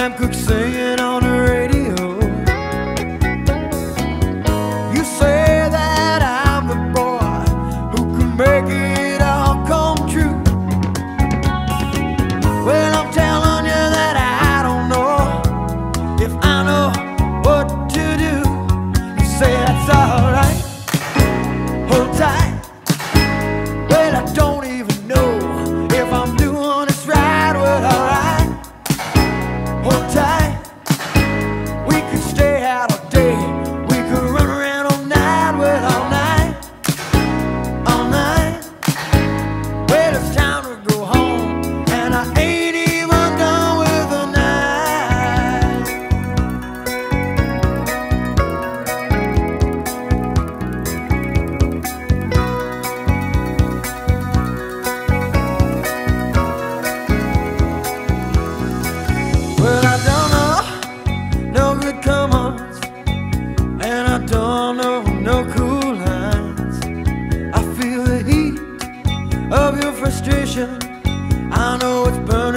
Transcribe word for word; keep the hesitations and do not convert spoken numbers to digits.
Sam Cooke singing on the radio. You say that I'm the boy who can make it all come true. Well, I'm telling you that I don't know if I know what to do. You say that's alright, hold tight. Well, I don't even know if I'm doing this right. Well, alright, hold tight. We could stay out all day, we could run around all night. Well, all night, all night. Well, it's time to go home, and I ain't even done with the night. Well, I don't know no good come-ons, and I don't know no cool lines. I feel the heat of your frustration, I know it's burning